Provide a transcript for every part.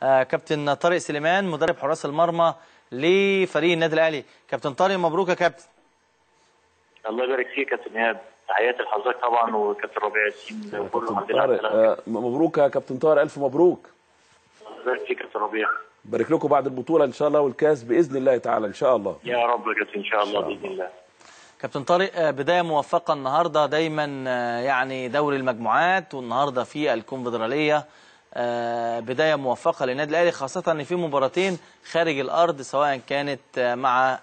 كابتن طارق سليمان مدرب حراس المرمى لفريق النادي الاهلي. كابتن طارق مبروك يا كابتن. الله يبارك فيك يا كابتن ايهاب، تحياتي لحضرتك طبعا وكابتن ربيع ياسين كابتن طارق. مبروك يا كابتن طارق، الف مبروك. الله يبارك فيك يا كابتن ربيع، بارك لكم بعد البطوله ان شاء الله والكاس باذن الله تعالى ان شاء الله. يا رب يا كابتن ان شاء الله باذن الله. كابتن طارق، بدايه موفقه النهارده، دايما يعني دوري المجموعات والنهارده في الكونفدراليه بدايه موفقه للنادي الاهلي، خاصه ان في مباراتين خارج الارض سواء كانت مع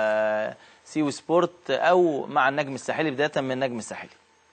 سيو سبورت او مع النجم الساحلي، بدايه من النجم الساحلي.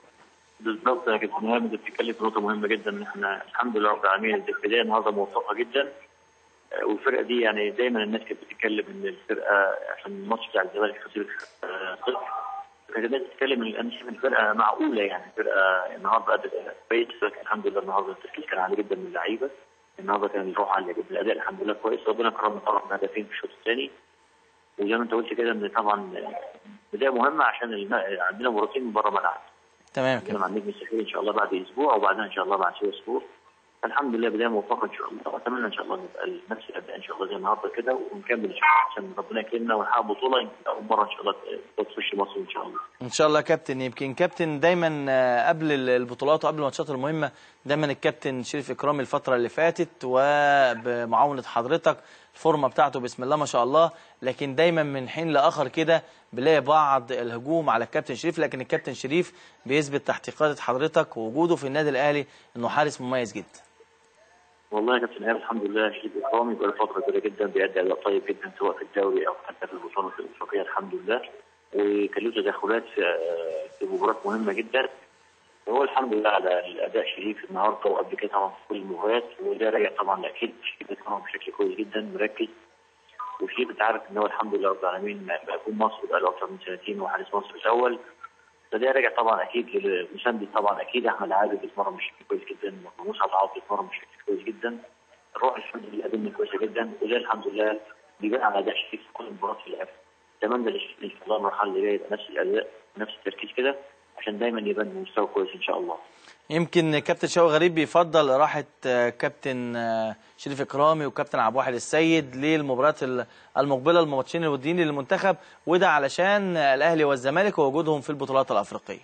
بالظبط يا كابتن ايهاب، انت بتتكلم في نقطه مهمه جدا، ان احنا الحمد لله رب العالمين البدايه النهارده موفقه جدا. والفرقه دي يعني دايما الناس كانت بتتكلم ان الفرقه عشان الماتش بتاع الزمالك خسر 0، كانت الناس بتتكلم ان انا شايف الفرقه معقوله، يعني فرقه النهارده ادت كويس، الحمد لله النهارده التركيز كان عالي جدا من اللعيبه، النهارده كان الروح عاليه جدا، الاداء الحمد لله كويس، ربنا كرمنا طبعا بهدفين في الشوط الثاني. وزي ما انت قلت كده ان طبعا بدايه مهمه عشان عندنا مباراتين من بره ملعب. تمام كده. مع النجم الساحلي ان شاء الله بعد اسبوع، وبعدها ان شاء الله بعد 6 شهور. الحمد لله بدايه موفقه ان شاء الله، واتمنى ان شاء الله نبقى نفس الاداء ان شاء الله زي النهارده كده، ونكمل ان شاء الله عشان ربنا يكرمنا ونحقق بطوله يمكن اول مره ان شاء الله تخش مصر ان شاء الله. ان شاء الله كابتن. يمكن كابتن دايما قبل البطولات وقبل الماتشات المهمه دايما الكابتن شريف اكرامي الفتره اللي فاتت وبمعاونه حضرتك الفورمه بتاعته بسم الله ما شاء الله، لكن دايما من حين لاخر كده بنلاقي بعض الهجوم على الكابتن شريف، لكن الكابتن شريف بيثبت تحت قياده حضرتك ووجوده في النادي الاهلي انه حارس مميز جدا. والله يا كابتن ايهاب الحمد لله شريف اكرامي بقى فتره كبيره جدا بيأدي اداء طيب جدا سواء في الدوري او حتى في البطوله الافريقيه الحمد لله، وكان له تدخلات في مباريات مهمه جدا. وهو الحمد لله على الاداء شريف النهارده وقبل كده طبعا في كل المباريات، وده راجع طبعا اكيد شريف اكرامي بشكل كويس جدا مركز. وشريف انت عارف ان هو الحمد لله رب العالمين بقى في مصر بقى له اكثر من سنتين وحارس مصر الاول، فده راجع طبعا اكيد للمساندي طبعا اكيد احمد عادل بيتمرن بشكل كويس جدا، ومسعد عاطف بيتمرن بشكل كويس جدا، الروح الحمد لله قدمنا كويسه جدا، وده الحمد لله بيبان على اداء شريف في كل مباراه في اللعب. اتمنى لشريف ان شاء الله المرحله اللي جايه يبقى نفس الاداء نفس التركيز كده عشان دايما يبان مستوى كويس ان شاء الله. يمكن كابتن شوقي غريب بيفضل راحه كابتن شريف اكرامي وكابتن عبد الواحد السيد للمباريات المقبله الماتشين الوديين للمنتخب، وده علشان الاهلي والزمالك ووجودهم في البطولات الافريقيه.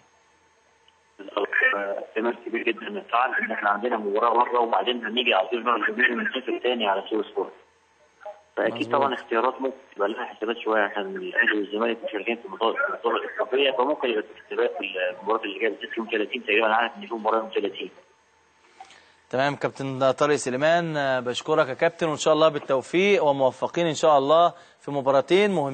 احتمال كبير جدا فعلا ان احنا عندنا مباراه بره وبعدين هنيجي على طول نسافر تاني على سيو سبورت. فاكيد طبعا اختيارات ممكن تبقى لها حسابات شويه عشان الاهلي والزمالك مشاركين في البطوله الافريقيه، فممكن يبقى في حسابات في المباراه اللي جايه بالذات يوم 30 تقريبا، انا عارف ان في مباراه يوم 30. تمام كابتن طارق سليمان، بشكرك يا كابتن وان شاء الله بالتوفيق وموفقين ان شاء الله في مباراتين مهمين.